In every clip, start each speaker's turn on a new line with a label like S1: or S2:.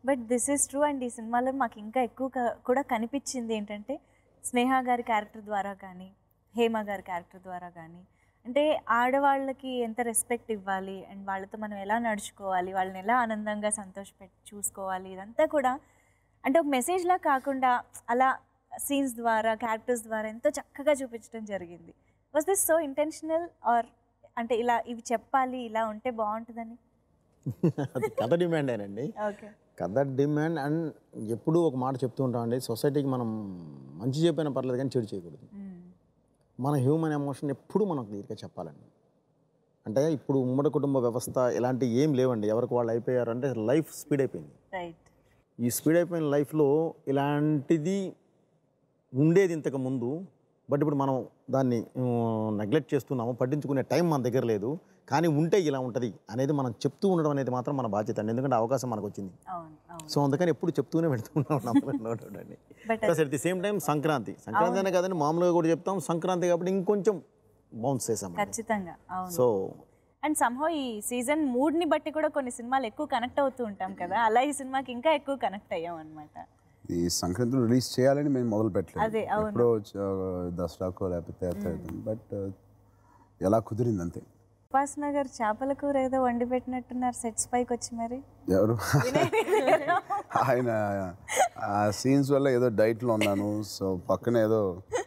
S1: But this is true. And ఈ సినిమాలో మాకు ఇంకా ఎక్కువ కూడా కనిపించింది ఏంటంటే స్నేహ గారి క్యారెక్టర్ ద్వారా కానీ హేమ గారి క్యారెక్టర్ ద్వారా కానీ అంటే ఆడవాళ్ళకి ఎంత రెస్పెక్ట్ ఇవ్వాలి అండ్ వాళ్ళతో మనం ఎలా నడుచుకోవాలి, వాళ్ళని ఎలా ఆనందంగా సంతోషపెట్టి చూసుకోవాలి, ఇదంతా కూడా అంటే ఒక మెసేజ్లా కాకుండా అలా సీన్స్ ద్వారా క్యారెక్టర్స్ ద్వారా ఎంతో చక్కగా చూపించడం జరిగింది. Was this so intentional or అంటే ఇలా ఇవి చెప్పాలి ఇలా ఉంటే బాగుంటుందని?
S2: అది కథ డిమాండేనండి.
S1: ఓకే,
S2: కథ డిమాండ్. అండ్ ఎప్పుడూ ఒక మాట చెప్తూ ఉంటామండి, సొసైటీకి మనం మంచి చెప్పినా పర్లేదు కానీ చెడు చేయకూడదు. మన హ్యూమన్ ఎమోషన్ ఎప్పుడు మనం క్లియర్గా చెప్పాలండి. అంటే ఇప్పుడు ఉమ్మడి కుటుంబ వ్యవస్థ ఇలాంటివి ఏం లేవండి. ఎవరికి వాళ్ళు అయిపోయారు అంటే లైఫ్ స్పీడ్ అయిపోయింది.
S1: రైట్.
S2: ఈ స్పీడ్ అయిపోయిన లైఫ్లో ఇలాంటిది ఉండేది ఇంతకు ముందు. బట్ ఇప్పుడు మనం దాన్ని నెగ్లెక్ట్ చేస్తున్నాము, పట్టించుకునే టైం మన దగ్గర లేదు. కానీ ఉంటే ఇలా ఉంటుంది అనేది మనం చెప్తూ ఉండడం అనేది మాత్రం మన బాధ్యత అండి. ఎందుకంటే అవకాశం మనకు వచ్చింది. సో అందుకని ఎప్పుడు చెప్తూనే పెడుతున్నాం. Plus at the same time Sankranti అనే కదండి, మామూలుగా కూడా చెప్తాం. సంక్రాంతి కాబట్టి ఇంకొంచెం బౌన్స్ చేసాం
S1: ఖచ్చితంగా.
S2: సో
S1: అండ్ సంహౌ ఈ సీజన్ మూడ్ని బట్టి కూడా కొన్ని సినిమాలు ఎక్కువ కనెక్ట్ అవుతూ ఉంటాం కదా, అలా ఈ సినిమాకి ఇంకా ఎక్కువ కనెక్ట్ అయ్యాం అనమాట.
S3: ఈ సంక్రాంతిలో రిలీజ్ చేయాలని మేము మొదలు పెట్టలేదు, ఎప్పుడో దసరాకో లేకపోతే బట్ ఎలా కుదిరింది అంతే.
S1: ఉపాసన గారు చేపల కూర ఏదో వండి పెట్టినట్టున్నారు సెట్స్ పైకి వచ్చి. మరి
S3: ఎవరు ఆయన ఆ సీన్స్ వల్ల ఏదో డైట్లో ఉన్నాను. సో పక్కన ఏదో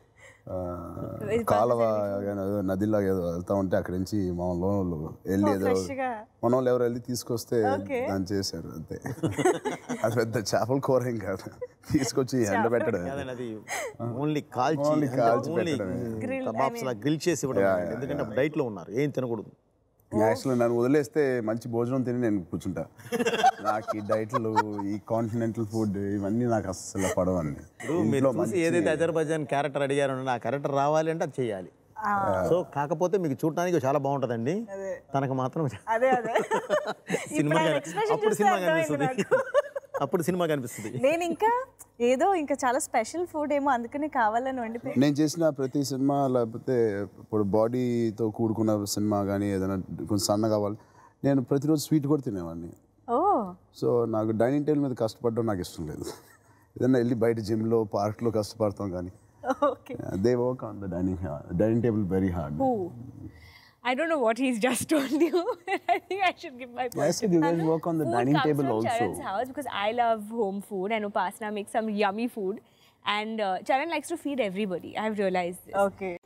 S3: కాలువ ఏదో నదిలో ఏదో వెళ్తా ఉంటే అక్కడి నుంచి మా లోన్లు వెళ్ళి ఏదో మన వాళ్ళు ఎవరు వెళ్ళి తీసుకొస్తే దాన్ని చేశారు అంతే. అది పెద్ద చేపల కూర ఏం కాదు, తీసుకొచ్చి ఎండ పెట్టడం,
S2: ఓన్లీ కాల్చి గ్రిల్ చేసి ఇవ్వడం. ఎందుకంటే డైట్లో ఉన్నారు, ఏం తినకూడదు.
S3: యాక్చువల్లీ నన్ను వదిలేస్తే మంచి భోజనం తిని నేను కూర్చుంటా. నాకు ఈ డైట్లు, ఈ కాంటినెంటల్ ఫుడ్ ఇవన్నీ నాకు అస్సలు పడవండి.
S2: ఏదైతే అజర్బైజాన్ క్యారెక్టర్ అడిగారో ఆ క్యారెక్టర్ రావాలి అంటే అది చేయాలి. సో కాకపోతే మీకు చూడటానికి చాలా బాగుంటుందండి, తనకు మాత్రం అప్పుడు సినిమా కనిపిస్తుంది.
S1: నేను ఇంకా ఏదో ఇంకా చాలా స్పెషల్ ఫుడ్ ఏమో అందుకని కావాలని వండిపోయి
S3: నేను చేసిన ప్రతి సినిమా, లేకపోతే ఇప్పుడు బాడీతో కూడుకున్న సినిమా కానీ ఏదైనా కొంచెం సన్న కావాలి, నేను ప్రతిరోజు స్వీట్ కూడా తినేవాడిని. సో నాకు డైనింగ్ టేబుల్ మీద కష్టపడడం నాకు ఇష్టం లేదు. ఏదైనా వెళ్ళి బయట జిమ్లో పార్క్లో కష్టపడతాం కానీ they work on the dining table very hard.
S4: I don't know what he's just told you. I think I should give my point.
S3: I said you guys work on the dining table also.
S4: Food comes from Charan's house because I love home food and Upasana makes some yummy food and Charan likes to feed everybody. I've realized this.
S1: Okay.